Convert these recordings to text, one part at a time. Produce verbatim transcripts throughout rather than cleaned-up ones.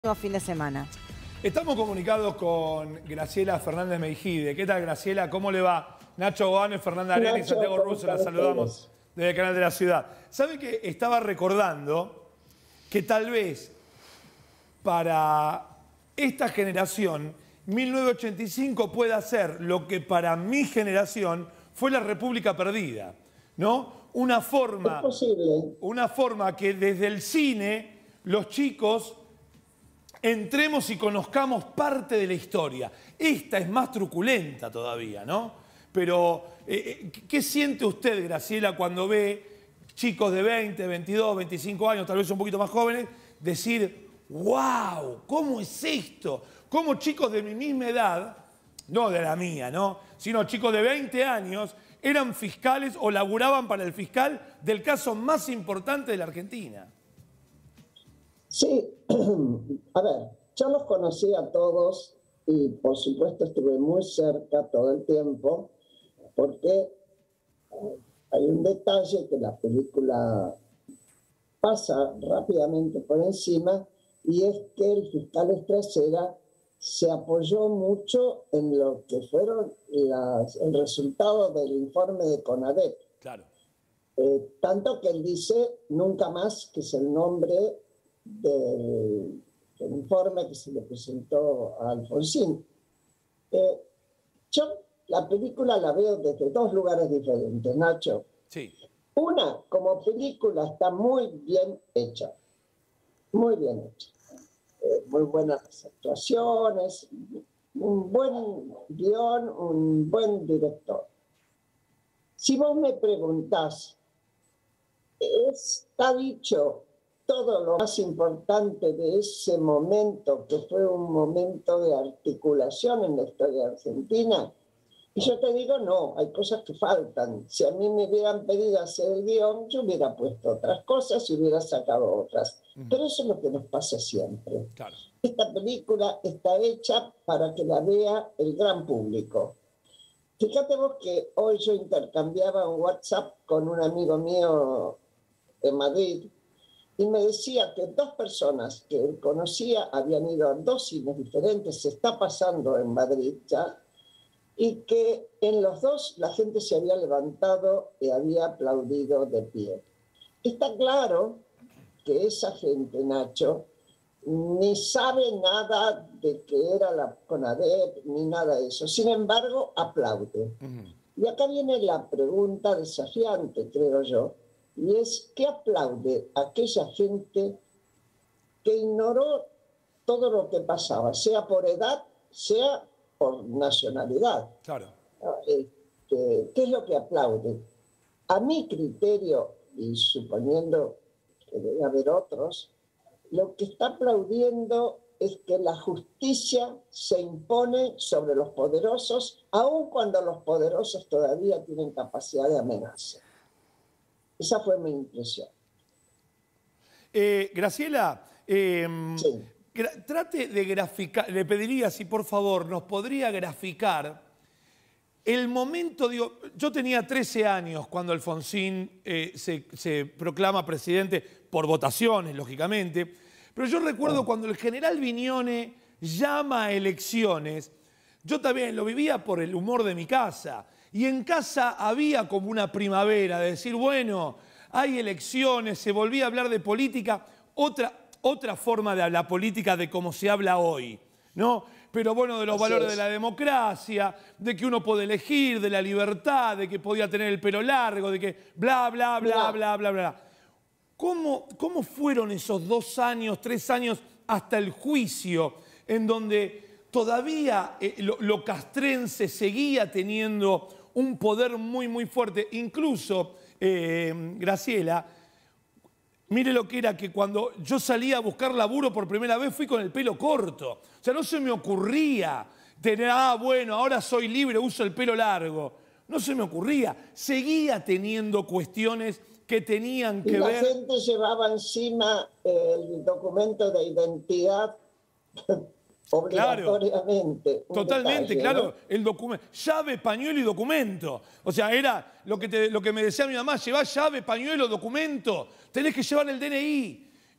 fin de semana. Estamos comunicados con Graciela Fernández Meijide. ¿Qué tal, Graciela? ¿Cómo le va? Nacho Goanes, Fernanda Arena y Santiago Russo, la saludamos desde el canal de la ciudad. ¿Sabe que estaba recordando que tal vez para esta generación mil novecientos ochenta y cinco pueda ser lo que para mi generación fue la República Perdida, ¿no? Una forma, es posible. una forma que desde el cine los chicos entremos y conozcamos parte de la historia. Esta es más truculenta todavía, ¿no? Pero, eh, ¿qué siente usted, Graciela, cuando ve chicos de veinte, veintidós, veinticinco años, tal vez un poquito más jóvenes, decir, wow, ¿cómo es esto? ¿Cómo chicos de mi misma edad, no de la mía, ¿no? Sino chicos de veinte años, eran fiscales o laburaban para el fiscal del caso más importante de la Argentina? Sí, a ver, yo los conocí a todos y por supuesto estuve muy cerca todo el tiempo porque hay un detalle que la película pasa rápidamente por encima y es que el fiscal Estracera se apoyó mucho en lo que fueron las, el resultado del informe de CONADEP. Claro. Eh, tanto que él dice nunca más, que es el nombre del, del informe que se le presentó a Alfonsín. Eh, yo la película la veo desde dos lugares diferentes, Nacho. Sí. Una, como película está muy bien hecha, muy bien hecha. Eh, muy buenas actuaciones, un buen guión, un buen director. Si vos me preguntás, ¿está dicho todo lo más importante de ese momento, que fue un momento de articulación en la historia argentina? Y yo te digo, no, hay cosas que faltan. Si a mí me hubieran pedido hacer el guión, yo hubiera puesto otras cosas y hubiera sacado otras. Uh-huh. Pero eso es lo que nos pasa siempre. Claro. Esta película está hecha para que la vea el gran público. Fíjate vos que hoy yo intercambiaba un WhatsApp con un amigo mío en Madrid y me decía que dos personas que él conocía habían ido a dos cines diferentes, se está pasando en Madrid ya, y que en los dos la gente se había levantado y había aplaudido de pie. Está claro que esa gente, Nacho, ni sabe nada de qué era la CONADEP, ni nada de eso. Sin embargo, aplaude. Uh-huh. Y acá viene la pregunta desafiante, creo yo, y es, ¿qué aplaude aquella gente que ignoró todo lo que pasaba, sea por edad, sea por nacionalidad? Claro. Este, ¿qué es lo que aplaude? A mi criterio, y suponiendo que debe haber otros, lo que está aplaudiendo es que la justicia se impone sobre los poderosos, aun cuando los poderosos todavía tienen capacidad de amenaza. Esa fue mi impresión. Eh, Graciela, eh, sí. gra trate de graficar, le pediría si por favor nos podría graficar el momento, digo, yo tenía trece años cuando Alfonsín eh, se, se proclama presidente por votaciones, lógicamente, pero yo recuerdo oh. cuando el general Viñone llama a elecciones, yo también lo vivía por el humor de mi casa. Y en casa había como una primavera de decir, bueno, hay elecciones, se volvía a hablar de política, otra, otra forma de la política de cómo se habla hoy, ¿no? Pero bueno, de los Así valores es. de la democracia, de que uno puede elegir, de la libertad, de que podía tener el pelo largo, de que bla, bla, bla, no. bla, bla, bla. ¿Cómo, ¿Cómo fueron esos dos años, tres años hasta el juicio en donde todavía eh, lo, lo castrense seguía teniendo un poder muy, muy fuerte? Incluso, eh, Graciela, mire lo que era que cuando yo salía a buscar laburo por primera vez fui con el pelo corto. O sea, no se me ocurría tener, ah, bueno, ahora soy libre, uso el pelo largo. No se me ocurría. Seguía teniendo cuestiones que tenían que y la ver... La gente llevaba encima el documento de identidad... Obligatoriamente. Claro, totalmente, detalle, claro, ¿no? El documento, llave, pañuelo y documento. O sea, era lo que, te, lo que me decía mi mamá, llevá llave, pañuelo, documento, tenés que llevar el D N I.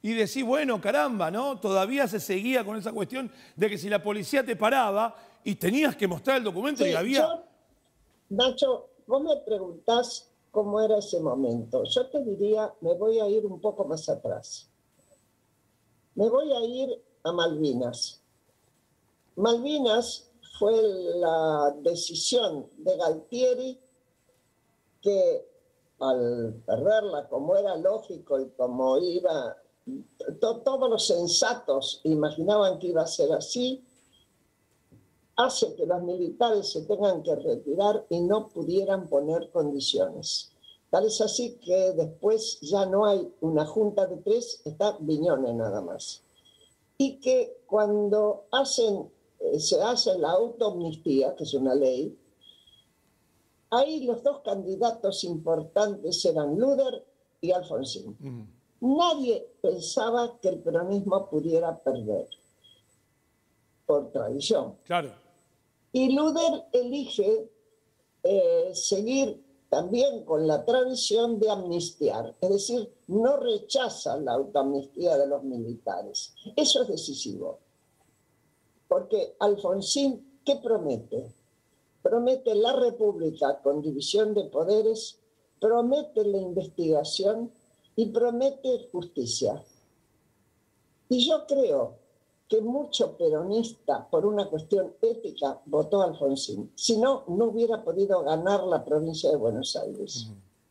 y decís, bueno, caramba, ¿no? Todavía se seguía con esa cuestión de que si la policía te paraba y tenías que mostrar el documento Sí, y había... yo, Nacho, vos me preguntás cómo era ese momento. Yo te diría, me voy a ir un poco más atrás. Me voy a ir a Malvinas. Malvinas fue la decisión de Galtieri que al perderla, como era lógico y como iba, to, todos los sensatos imaginaban que iba a ser así, hace que los militares se tengan que retirar y no pudieran poner condiciones. Tal es así que después ya no hay una junta de tres, está Viñones nada más. Y que cuando hacen, eh, se hace la autoamnistía, que es una ley, ahí los dos candidatos importantes eran Luder y Alfonsín. Mm. Nadie pensaba que el peronismo pudiera perder, por tradición. Claro. Y Luder elige eh, seguir también con la tradición de amnistiar, es decir, no rechaza la autoamnistía de los militares. Eso es decisivo, porque Alfonsín, ¿qué promete? Promete la república con división de poderes, promete la investigación y promete justicia. Y yo creo que mucho peronista, por una cuestión ética, votó a Alfonsín. Si no, no hubiera podido ganar la provincia de Buenos Aires.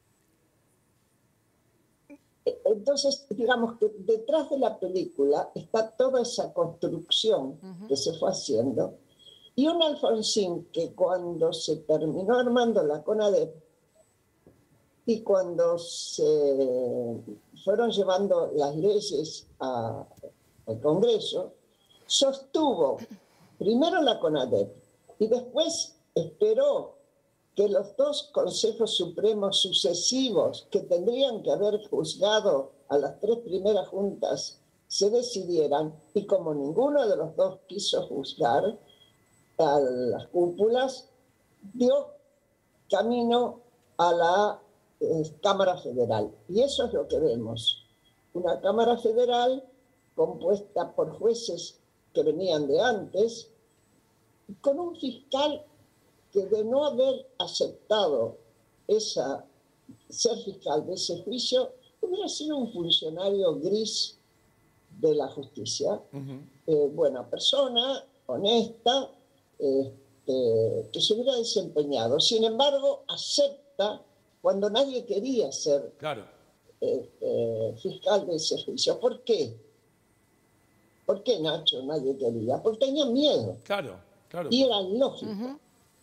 Uh-huh. Entonces, digamos que detrás de la película está toda esa construcción uh-huh. que se fue haciendo. Y un Alfonsín que cuando se terminó armando la CONADEP y cuando se fueron llevando las leyes a, al Congreso, sostuvo primero la CONADEP y después esperó que los dos consejos supremos sucesivos que tendrían que haber juzgado a las tres primeras juntas se decidieran, y como ninguno de los dos quiso juzgar a las cúpulas, dio camino a la eh, Cámara Federal. Y eso es lo que vemos. Una Cámara Federal compuesta por jueces que venían de antes, con un fiscal que de no haber aceptado esa, ser fiscal de ese juicio, hubiera sido un funcionario gris de la justicia. Uh-huh. Eh, buena persona, honesta, este, que se hubiera desempeñado. Sin embargo, acepta cuando nadie quería ser claro. eh, eh, fiscal de ese juicio. ¿Por qué? ¿Por qué, Nacho, nadie quería? Porque tenían miedo. Claro, claro. Y era lógico. Uh-huh.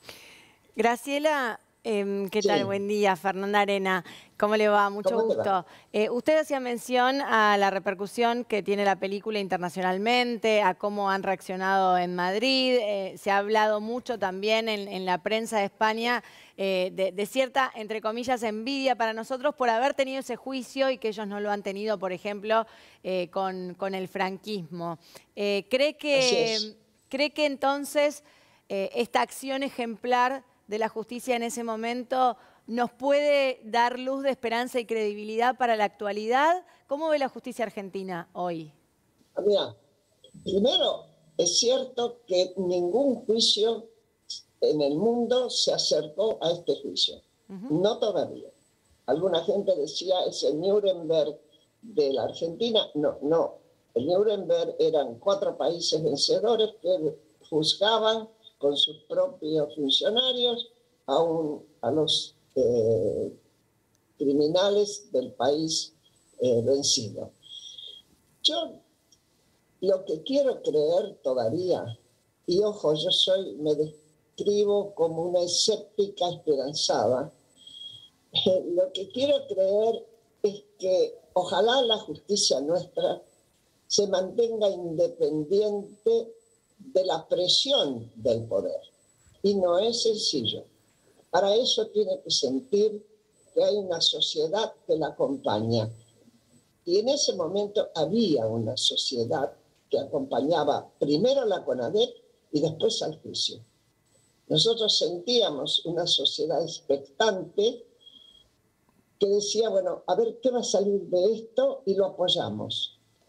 Graciela, eh, ¿qué tal? Sí. Buen día. Fernanda Arena. ¿Cómo le va? Mucho gusto. Eh, usted hacía mención a la repercusión que tiene la película internacionalmente, a cómo han reaccionado en Madrid. Eh, se ha hablado mucho también en, en la prensa de España eh, de, de cierta, entre comillas, envidia para nosotros por haber tenido ese juicio y que ellos no lo han tenido, por ejemplo, eh, con, con el franquismo. Eh, ¿cree que, ¿Cree que entonces eh, esta acción ejemplar de la justicia en ese momento nos puede dar luz de esperanza y credibilidad para la actualidad? ¿Cómo ve la justicia argentina hoy? Mira, primero, es cierto que ningún juicio en el mundo se acercó a este juicio. Uh-huh. No todavía. Alguna gente decía, es el Nuremberg de la Argentina. No, no. El Nuremberg eran cuatro países vencedores que juzgaban con sus propios funcionarios a, un, a los eh, criminales del país eh, vencido. Yo lo que quiero creer todavía, y ojo, yo soy, me describo como una escéptica esperanzada, eh, lo que quiero creer es que ojalá la justicia nuestra se mantenga independiente de la presión del poder. Y no es sencillo. Para eso tiene que sentir que hay una sociedad que la acompaña. Y en ese momento había una sociedad que acompañaba primero a la CONADEP y después al juicio. Nosotros sentíamos una sociedad expectante que decía, bueno, a ver qué va a salir de esto y lo apoyamos.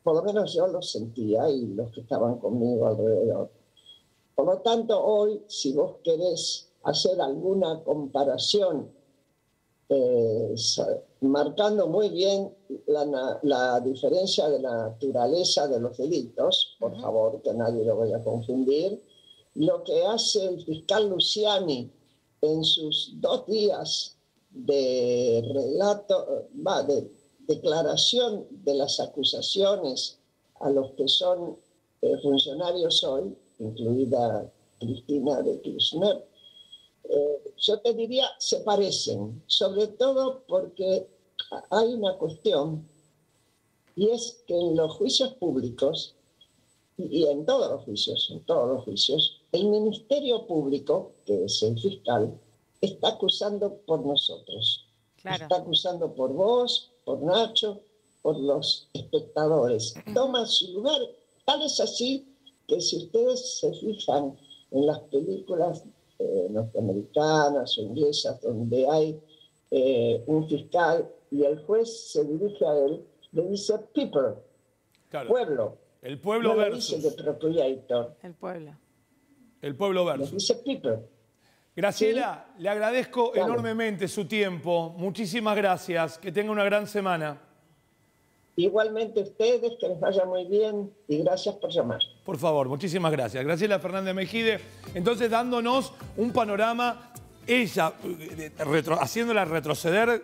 por lo menos yo lo sentía y los que estaban conmigo alrededor. Por lo tanto, hoy, si vos querés hacer alguna comparación, eh, marcando muy bien la, la diferencia de la naturaleza de los delitos, por uh-huh. favor, que nadie lo vaya a confundir, lo que hace el fiscal Luciani en sus dos días de relato, va, de declaración de las acusaciones a los que son eh, funcionarios hoy, incluida Cristina de Kirchner, eh, yo te diría, se parecen, sobre todo porque hay una cuestión, y es que en los juicios públicos, y en todos los juicios, en todos los juicios, el Ministerio Público, que es el fiscal, está acusando por nosotros. Claro. Está acusando por vos, por Nacho, por los espectadores. Toma su lugar. Tal es así que si ustedes se fijan en las películas eh, norteamericanas o inglesas donde hay eh, un fiscal y el juez se dirige a él, le dice people, claro. pueblo. El pueblo no versus. Dice the Procreator. El pueblo. El pueblo versus. Le dice people. Graciela, ¿sí? Le agradezco Claro. enormemente su tiempo. Muchísimas gracias. Que tenga una gran semana. Igualmente ustedes, que les vaya muy bien y gracias por llamar. Por favor, muchísimas gracias. Graciela Fernández Mejide, entonces dándonos un panorama, ella retro, haciéndola retroceder